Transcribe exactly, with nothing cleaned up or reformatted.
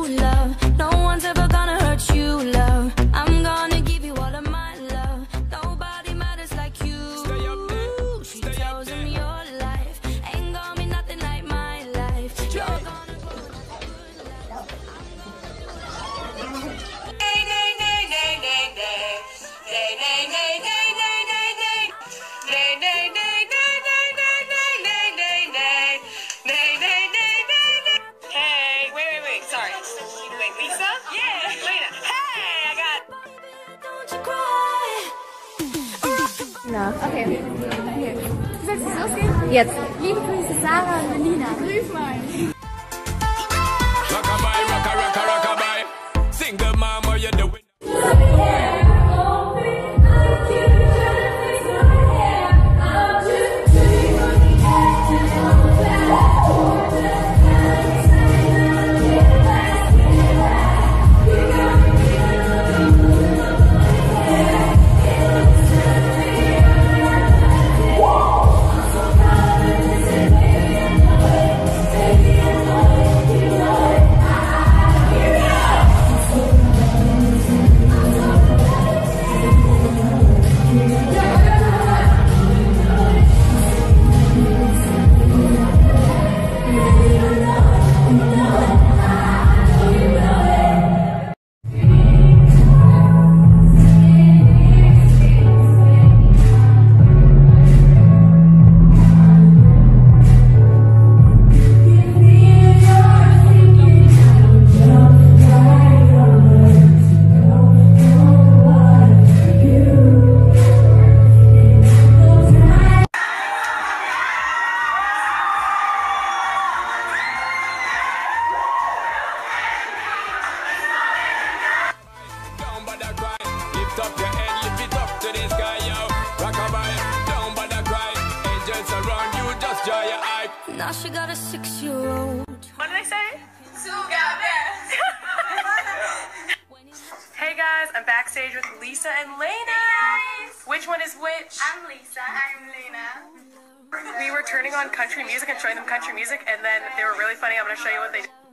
love. No one's ever gonna hurt you, love. I'm gonna give you all of my love. Nobody matters like you. Stay up there. She Stay up tells there. him your life ain't gonna be nothing like my life. You're gonna go with a good life. Nay, nay, nay, nay, nay, nay. Nay, nay, nay, nay, nay, nay, nay. Nay, nay, nay, nay, nay, nay, nay, nay, nay, nay. Nay, nay, nay, nay, nay. Hey, wait, wait, wait, sorry. Wait, Lisa? Yeah. Lena. Hey, I got. Don't you cry. Na, okay. Okay. Du sagst es losgehen? Jetzt. Liebe Grüße, Sarah und Lena. Grüß mal. Rockabye, rocka, rocka, rockabye. Single mom, what you doing? Lift up your head, lift it up to the sky, yo. Rockabye, don't bother cry. Angels around you, just dry your eye. Now she got a six-year-old. What did I say? Hey guys, I'm backstage with Lisa and Lena. Which one is which? I'm Lisa. I'm Lena. We were turning on country music and showing them country music, and then they were really funny. I'm going to show you what they did.